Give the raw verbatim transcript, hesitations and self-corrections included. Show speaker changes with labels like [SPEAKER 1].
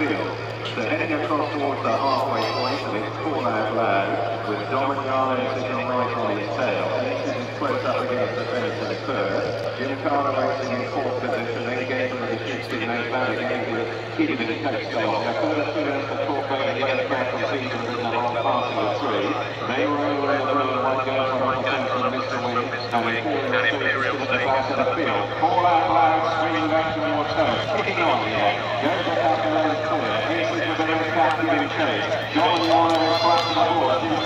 [SPEAKER 1] field. So heading across towards the halfway point, and it's call out loud, with Dominiano sitting right on his tail. This is close up against the fence of the third. Jim Carter racing in fourth position, then Gator with the sixteen, they found again with keeping the coach stage. Now further through the Torquay and yellow crack from season with the long passing of three. They were over in the blue and white going from Uncle Sam from Mister Wing, and Imperial at the back of the field. Call out loud, swinging back towards home, kicking on here. Goes back up and then clear. Aces with the red cap giving chase. John Warner in front of the board.